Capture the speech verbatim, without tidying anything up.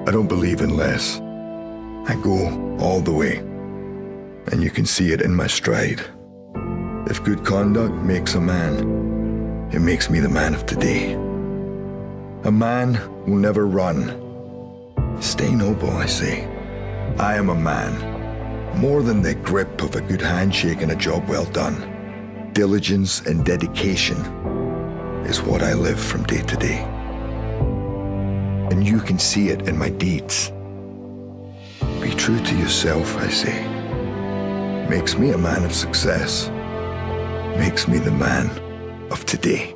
I don't believe in less. I go all the way, and you can see it in my stride. If good conduct makes a man, it makes me the man of today. A man will never run. Stay noble, I say. I am a man. More than the grip of a good handshake and a job well done. Diligence and dedication is what I live from day to day. And you can see it in my deeds. Be true to yourself, I say. Makes me a man of success. Makes me the man of today.